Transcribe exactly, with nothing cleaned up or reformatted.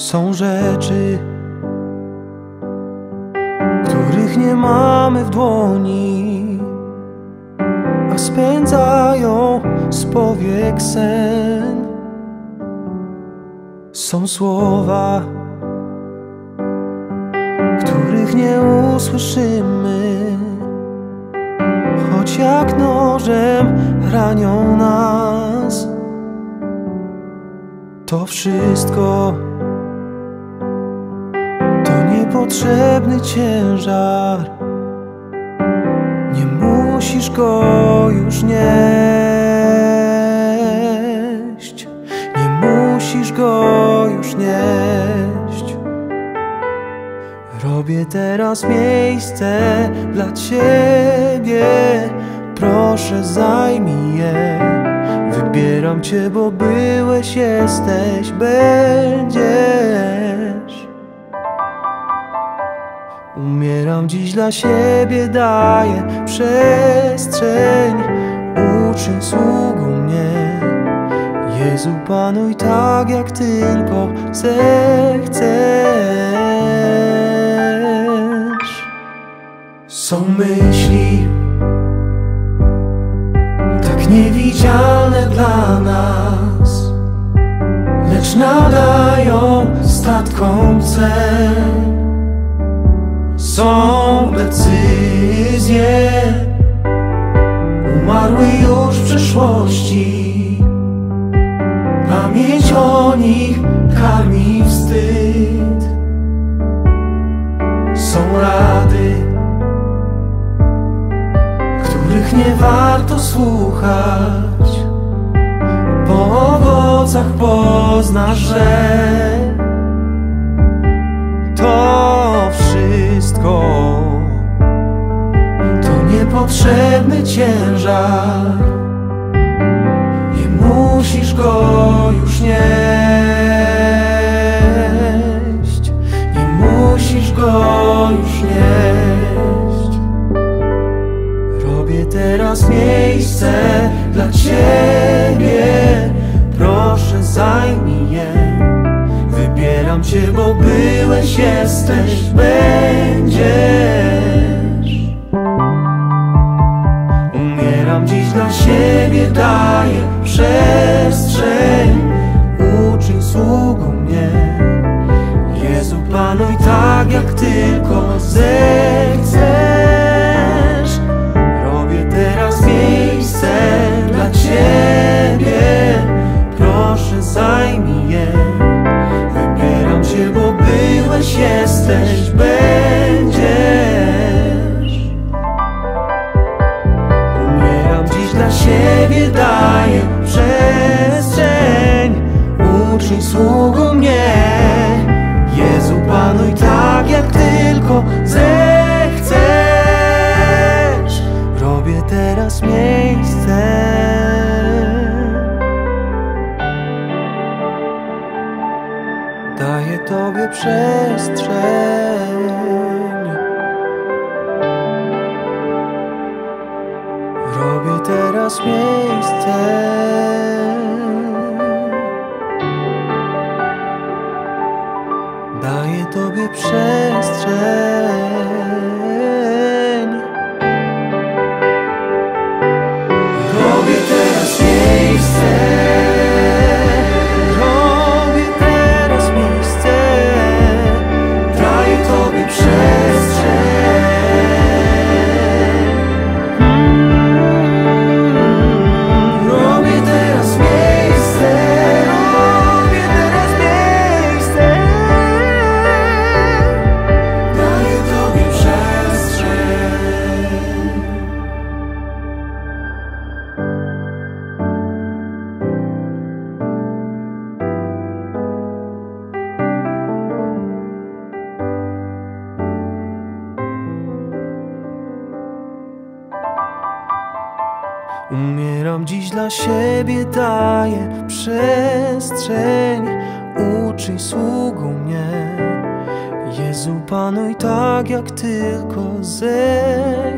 Są rzeczy, których nie mamy w dłoni, a spędzają z powiek sen. Są słowa, których nie usłyszymy, choć jak nożem ranią nas. To wszystko to niepotrzebny ciężar. Nie musisz go już nieść. Nie musisz go już nieść. Robię teraz miejsce dla Ciebie. Proszę, zajmij je. Wybieram Cię, bo byłeś, jesteś, będziesz. Umieram dziś dla siebie, daję przestrzeń. Uczyń sługą mnie. Jezu, panuj tak, jak tylko zechcesz. Są myśli tak niewidzialne dla nas, lecz nadają statkom cel. Są decyzje umarły już w przeszłości. Pamięć o nich karmi wstyd. Są rady, których nie warto słuchać. Po owocach poznasz, że to wszystko to niepotrzebny ciężar. Nie musisz go już nieść. Nie musisz go już nieść. Robię teraz miejsce dla Ciebie. Proszę, zajmij je. Wybieram Cię, bo byłeś, jesteś, będziesz. Umieram dziś dla siebie, daję przestrzeń. Uczyń sługą mnie. Jezu, panuj tak, jak tylko zechcesz. Robię teraz miejsce dla Ciebie. Proszę, zajmij je. Wybieram Cię, bo byłeś, jesteś, będziesz. Umieram dziś dla siebie, daję przestrzeń. Uczyń sługą mnie. Jezu, panuj tak, jak tylko zechcesz. Robię teraz miejsce. Daję Tobie przestrzeń. Robię teraz miejsce. Daję Tobie przestrzeń. Robię teraz miejsce. Robię teraz miejsce. Daję Tobie przestrzeń. Robię teraz miejsce. Robię teraz miejsce. Daję Tobie przestrzeń. Umieram dziś dla siebie, daję przestrzeń. Uczyń sługą mnie. Jezu, panuj tak, jak tylko zechcesz.